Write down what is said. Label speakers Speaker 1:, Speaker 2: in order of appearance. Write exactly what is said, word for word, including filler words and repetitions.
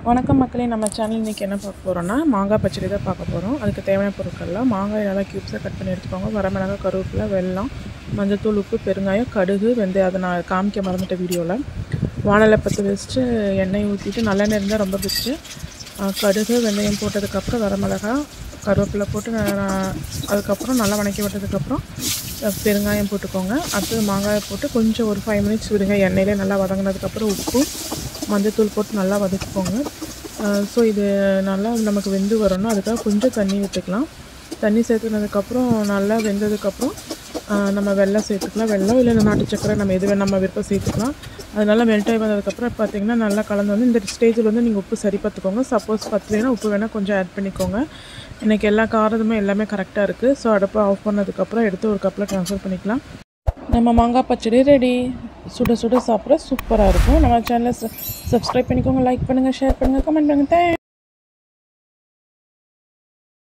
Speaker 1: வணக்கம் மக்களே, நம்ம சேனல் இன்றைக்கி என்ன பார்க்க போகிறோன்னா மாங்காய் பச்சடி தான் பார்க்க போகிறோம். அதுக்கு தேவையான பொருட்கள்லாம் மாங்காய் நல்லா க்யூப்ஸாக கட் பண்ணி எடுத்துக்கோங்க. வரமிளகாய், கருவேப்பிலை, வெல்லம், மஞ்சத்தூள், உப்பு, பெருங்காயம், கடுகு, வெந்தயம். அதை நான் காமிக்க மறந்துட்ட வீடியோவில். வானலை பற்ற வச்சுட்டு எண்ணெய் ஊற்றிட்டு நல்லெண்ணெய் இருந்தால் ரொம்ப பெஸ்ட்டு. கடுகு, வெந்தயம் போட்டதுக்கப்புறம் வரமிளகாய், கருவேப்பிலை போட்டு அதுக்கப்புறம் நல்லா வணக்கி விட்டதுக்கப்புறம் பெருங்காயம் போட்டுக்கோங்க. அடுத்தது மாங்காயை போட்டு கொஞ்சம் ஒரு ஃபைவ் மினிட்ஸ் விடுங்க. எண்ணெயிலே நல்லா வதங்கினதுக்கப்புறம் உப்பு, மஞ்சத்தூள் போட்டு நல்லா வதக்கிக்கோங்க. ஸோ இது நல்லா நமக்கு வெந்து வரணும். அதுக்காக கொஞ்சம் தண்ணி விட்டுக்கலாம். தண்ணி சேர்த்துனதுக்கப்புறம் நல்லா வெந்ததுக்கப்புறம் நம்ம வெல்லம் சேர்த்துக்கலாம். வெல்லம் இல்லை நாட்டு சக்கரை நம்ம எது வேணும் நம்ம விருப்பம் சேர்த்துக்கலாம். அது நல்லா மெல்ட் ஆகி வந்ததுக்கப்புறம் பார்த்திங்கன்னா நல்லா கலந்து வந்து இந்த ஸ்டேஜில் வந்து நீங்கள் உப்பு சரி பார்த்துக்கோங்க. சப்போஸ் பத்தலைன்னா உப்பு வேணால் கொஞ்சம் ஆட் பண்ணிக்கோங்க. எனக்கு எல்லா காரதுமே எல்லாமே கரெக்டாக இருக்குது. ஸோ அடுப்பை ஆஃப் பண்ணதுக்கப்புறம் எடுத்து ஒரு கப்பில் ட்ரான்ஸ்ஃபர் பண்ணிக்கலாம். நம்ம மாங்காய் பச்சடி ரெடி. சுட சுட சாப்பிட சூப்பராக இருக்கும். நம்ம சேனலை சப்ஸ்கிரைப் பண்ணிக்கோங்க, லைக் பண்ணுங்கள், ஷேர் பண்ணுங்கள், கமெண்ட் பண்ணுங்கள். தேங்க்ஸ்.